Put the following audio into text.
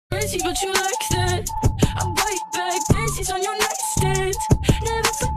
Crazy, but you like that. I bite back, panties on your nightstand. Never